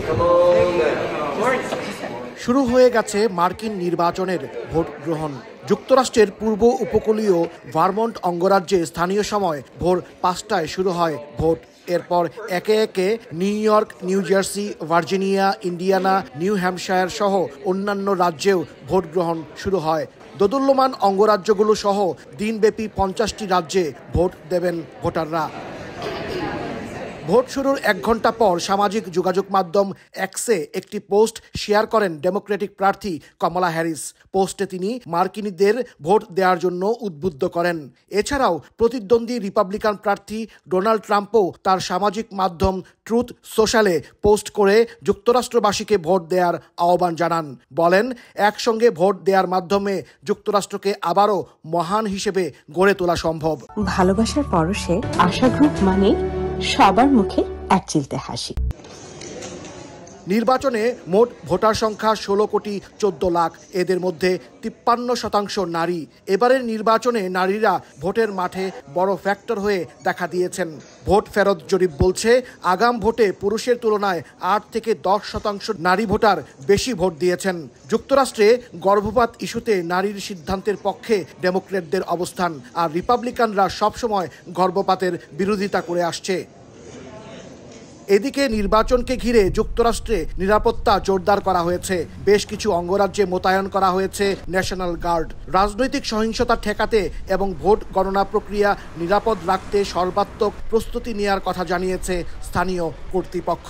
শুরু হয়ে গেছে মার্কিন নির্বাচনের ভোট গ্রহণ। যুক্তরাষ্ট্রের পূর্ব উপকূলীয় ভারমন্ট অঙ্গরাজ্যে স্থানীয় সময় ভোর 5টায় শুরু হয় ভোট। এরপর একে একে New York, New Jersey, Virginia, Indiana, New Hampshire সহ অন্যান্য রাজ্যেও ভোট গ্রহণ শুরু হয়। দোদুল্যমান অঙ্গরাজ্যগুলো সহ দিনব্যাপী 50টি রাজ্যে ভোট দেবেন ভোটাররা। ভোট শুরুর 1 ঘন্টা পর সামাজিক যোগাযোগ মাধ্যম এক্সে একটি পোস্ট শেয়ার করেন ডেমোক্রেটিক প্রার্থী কমলা হ্যারিস। পোস্টে তিনি মার্কিনীদের ভোট দেওয়ার জন্য উদ্বুদ্ধ করেন। এছাড়াও প্রতিদ্বন্দ্বী রিপাবলিকান প্রার্থী ডোনাল্ড ট্রাম্পও তার সামাজিক মাধ্যম ট্রুথ সোশ্যালে পোস্ট করে যুক্তরাষ্ট্রবাসীকে ভোট দেওয়ার আহ্বান জানান। বলেন, একসঙ্গে ভোট দেওয়ার মাধ্যমে যুক্তরাষ্ট্রকে আবারও মহান হিসেবে গড়ে তোলা সম্ভব। ভালোবাসার পরশে আশা গ্রুপ মানে সবার মুখে এক চিলতে হাসি। নির্বাচনে মোট ভোটার সংখ্যা 16 কোটি 14 লাখ। এদের মধ্যে 53% নারী। এবারের নির্বাচনে নারীরা ভোটের মাঠে বড় ফ্যাক্টর হয়ে দেখা দিয়েছেন। ভোট ফেরত জরিপ বলছে, আগাম ভোটে পুরুষের তুলনায় 8 থেকে 10% নারী ভোটার বেশি ভোট দিয়েছেন। যুক্তরাষ্ট্রে গর্ভপাত ইস্যুতে নারীর সিদ্ধান্তের পক্ষে ডেমোক্র্যাটদের অবস্থান, আর রিপাবলিকানরা সবসময় গর্ভপাতের বিরোধিতা করে আসছে। এদিকে নির্বাচনকে ঘিরে যুক্তরাষ্ট্রে নিরাপত্তা জোরদার করা হয়েছে। বেশ কিছু অঙ্গরাজ্যে মোতায়েন করা হয়েছে ন্যাশনাল গার্ড। রাজনৈতিক সহিংসতা ঠেকাতে এবং ভোট গণনা প্রক্রিয়া নিরাপদ রাখতে সর্বাত্মক প্রস্তুতি নেওয়ার কথা জানিয়েছে স্থানীয় কর্তৃপক্ষ।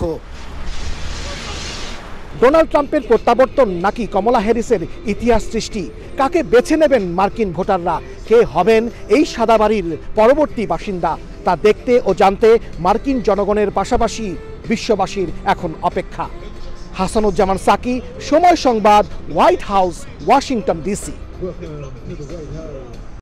ডোনাল্ড ট্রাম্পের প্রত্যাবর্তন নাকি কমলা হ্যারিসের ইতিহাস সৃষ্টি? কাকে বেছে নেবেন মার্কিন ভোটাররা? কে হবেন এই সাদা বাড়ির পরবর্তী বাসিন্দা? তা দেখতে ও জানতে মার্কিন জনগণের পাশাপাশি বিশ্ববাসীর এখন অপেক্ষা। হাসানুজ্জামান সাকি, সময় সংবাদ, হোয়াইট হাউস, ওয়াশিংটন ডিসি।